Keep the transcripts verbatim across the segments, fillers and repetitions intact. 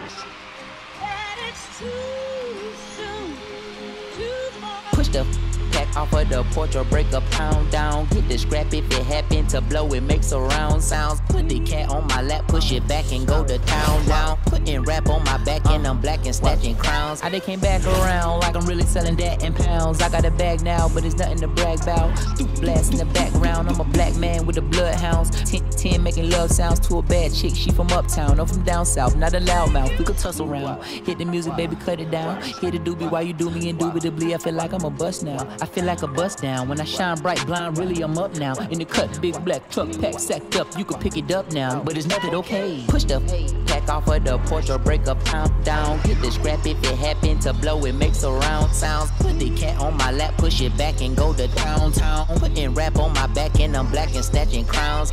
Push the pack off of the porch or break a pound down. Get the scrap if it happen to blow, it makes a round sounds. Put the cat on my lap, push it back and go to town down. Putting rap on my back and I'm black and snatching crowns. I they came back around like I'm really selling that in pounds. I got a bag now, but it's nothing to brag about. Duke blast in the background, I'm a black man with the bloodhounds. ten ten making love sounds to a bad chick, she from uptown, I'm from down south, not a loudmouth, we could tussle around. Hit the music, baby, cut it down. Hit the doobie while you do me indubitably. I feel like I'm a bust now. I feel like a bust down. When I shine bright, blind, really I'm up now. In the cut, big black truck, pack sacked up. You can pick it up now, but it's nothing okay. Push the pack off of the porch or break a pound down. Get the scrap if it happen to blow, it makes a round sounds. Put the cat on my lap, push it back and go to town town. Putting rap on my back and I'm black and snatching crowns.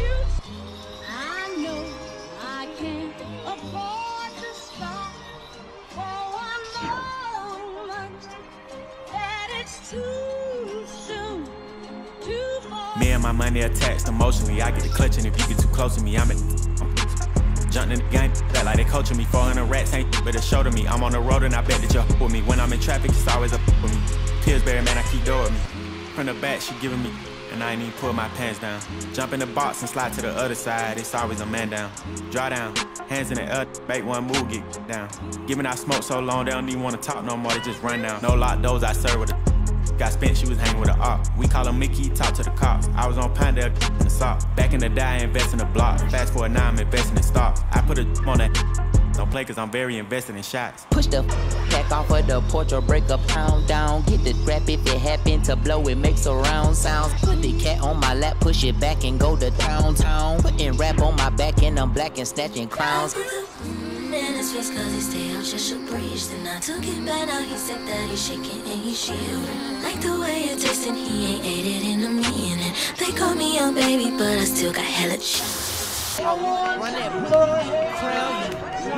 I know I can't afford to stop for one moment, that it's too soon, too far. Me and my money attached emotionally. I get the clutching if you get too close to me. I'm at jumping in the game, that like they coaching me. four hundred rats ain't but a show to me. I'm on the road and I bet that you're with me. When I'm in traffic, it's always up with me. Pillsbury, man, I keep door with me. From the back, she giving me, and I ain't even pull my pants down. Jump in the box and slide to the other side, it's always a man down. Draw down, hands in the air, bait one move, get down. Giving out smoke so long, they don't even wanna talk no more, they just run down. No lock doors, I serve with a got spent, she was hanging with a op. We call him Mickey, talk to the cops. I was on Pinedale in the sock. Back in the day, I invest in the block. Fast forward now, I'm investing in stock. I put a on that. Don't play cause I'm very invested in shots. Push the pack off of the porch or break a pound down. Get the scrap if it happen to blow, it makes a round sounds. Put the cat on my lap, push it back and go to town town. Putting rap on my back and I'm black and snatching crowns. In his face cause he stay out just a breeze. Then I took it back, now he said that he's shaking and he's shivering. Like the way it tastes and he ain't ate it in a minute. They call me young baby but I still got hella shit. Run that crown.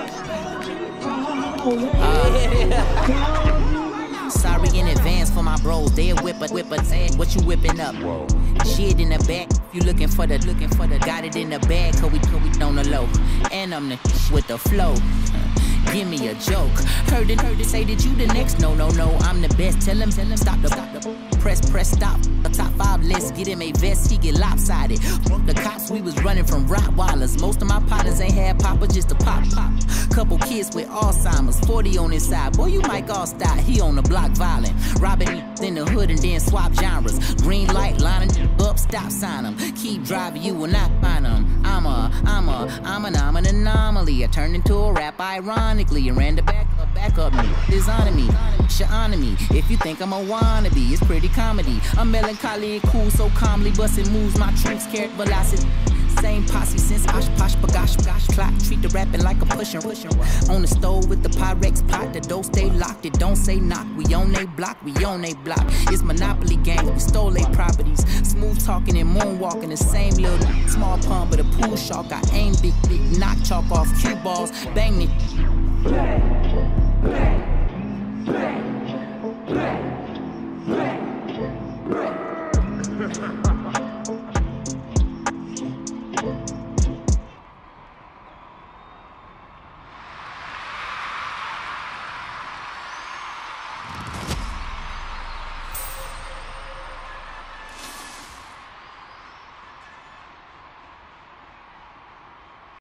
Uh, sorry in advance for my bros. They'll whip a whip a tag. What you whipping up? Whoa. Shit in the back. You looking for the looking for the. Got it in the bag. Cause we cause we on the low. And I'm the with the flow. Give me a joke. Heard it, heard it, say that you the next. No, no, no, I'm the best. Tell him, tell him, stop the, stop the. Press, press, stop. A top five list, get him a vest, he get lopsided. The cops, we was running from Rottweilers. Most of my partners ain't had papa, just a pop, pop. Couple kids with Alzheimer's, forty on his side. Boy, you might all stop, he on the block violent. Robbing in the hood and then swap genres. Green light, lining up, stop sign him. Keep driving, you will not find him. I'm a, I'm a, I'm an, I'm an anomaly. I turned into a rap ironically and ran the back up, back up me. Dishonoring me, shit honor me. If you think I'm a wannabe, it's pretty comedy. I'm melancholy and cool, so calmly busting moves. My troops carry velocity. Same posse since Osh Posh Bagosh Gosh Clock. Treat the rapping like a pushin' pushin'. On the stove with the Pyrex pot. The door stay locked, it don't say knock. We on they block, we on they block. It's Monopoly games, we stole they properties. Smooth talking and moonwalking, the same little small pun, but a pool shark. I aim big, big, knock chalk off cue balls, bang it. Play, play, play, play, play, play.